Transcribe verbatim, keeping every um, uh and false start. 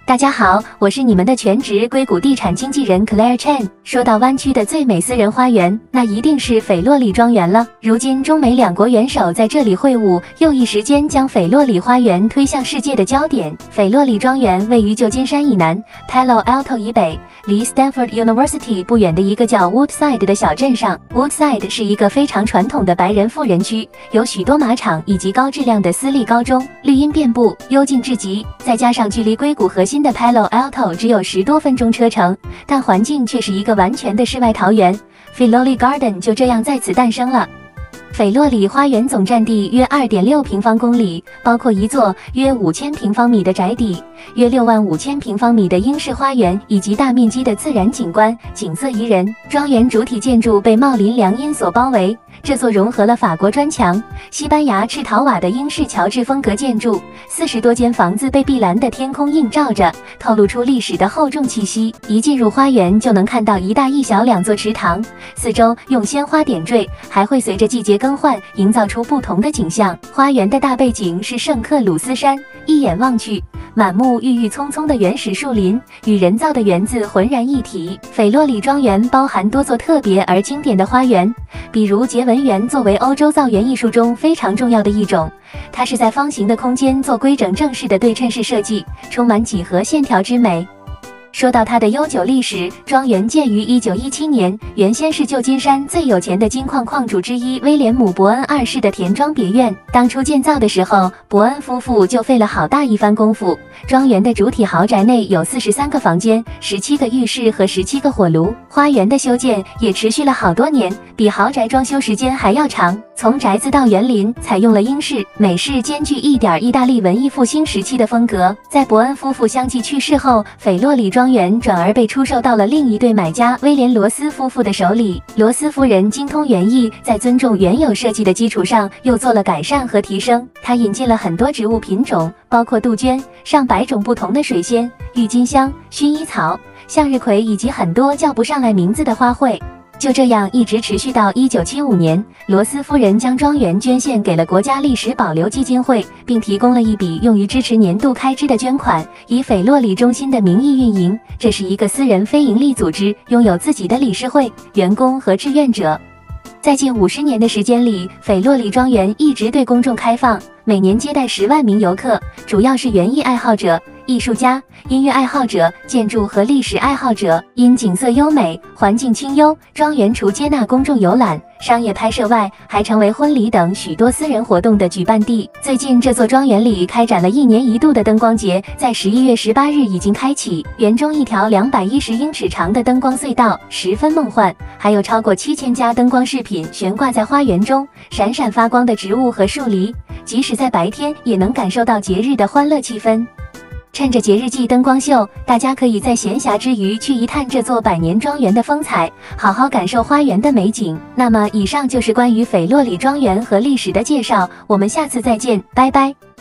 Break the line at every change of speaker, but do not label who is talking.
大家好，我是你们的全职硅谷地产经纪人 Claire Chen。说到湾区的最美私人花园，那一定是斐洛里庄园了。如今中美两国元首在这里会晤，又一时间将斐洛里花园推向世界的焦点。斐洛里庄园位于旧金山以南 ，Palo Alto 以北，离 Stanford University 不远的一个叫 Woodside 的小镇上。Woodside 是一个非常传统的白人富人区，有许多马场以及高质量的私立高中，绿荫遍布，幽静至极。再加上距离硅谷核心的 Palo Alto 只有十多分钟车程，但环境却是一个完全的世外桃源。斐洛里 Garden 就这样在此诞生了。斐洛里花园总占地约 二点六平方公里，包括一座约五千平方米的宅邸，约六万五千平方米的英式花园，以及大面积的自然景观，景色宜人。庄园主体建筑被茂林凉荫所包围，这座融合了法国砖墙、西班牙赤陶瓦的英式乔治风格建筑，四十多间房子被碧蓝的天空映照着，透露出历史的厚重气息。一进入花园就能看到一大一小两座池塘，四周用鲜花点缀，还会随着季节更换，营造出不同的景象。花园的大背景是圣克鲁斯山，一眼望去，满目郁郁葱葱的原始树林与人造的园子浑然一体。斐洛里庄园包含多座特别而经典的花园，比如结纹园作为欧洲造园艺术中非常重要的一种，它是在方形的空间做规整正式的对称式设计，充满几何线条之美。说到它的悠久历史，庄园建于一九一七年，原先是旧金山最有钱的金矿矿主之一威廉姆·伯恩二世的田庄别院。当初建造的时候，伯恩夫妇就费了好大一番功夫。庄园的主体豪宅内有四十三个房间、十七个浴室和十七个火炉。花园的修建也持续了好多年，比豪宅装修时间还要长。从宅子到园林，采用了英式、美式兼具一点意大利文艺复兴时期的风格。在伯恩夫妇相继去世后，斐洛里庄园转而被出售到了另一对买家威廉罗斯夫妇的手里。罗斯夫人精通园艺，在尊重原有设计的基础上，又做了改善和提升。她引进了很多植物品种，包括杜鹃、上百种不同的水仙、郁金香、薰衣草、向日葵以及很多叫不上来名字的花卉。就这样一直持续到一九七五年，罗斯夫人将庄园捐献给了国家历史保留基金会，并提供了一笔用于支持年度开支的捐款，以斐洛里中心的名义运营。这是一个私人非营利组织，拥有自己的理事会、员工和志愿者。在近五十年的时间里，斐洛里庄园一直对公众开放，每年接待十万名游客，主要是园艺爱好者、艺术家、音乐爱好者、建筑和历史爱好者。因景色优美、环境清幽，庄园除接纳公众游览、商业拍摄外，还成为婚礼等许多私人活动的举办地。最近这座庄园里开展了一年一度的灯光节，在十一月十八日已经开启。园中一条两百一十英尺长的灯光隧道十分梦幻，还有超过七千家灯光饰品悬挂在花园中，闪闪发光的植物和树篱，即使在白天也能感受到节日的欢乐气氛。趁着节日季灯光秀，大家可以在闲暇之余去一探这座百年庄园的风采，好好感受花园的美景。那么以上就是关于斐洛里庄园和历史的介绍，我们下次再见，拜拜。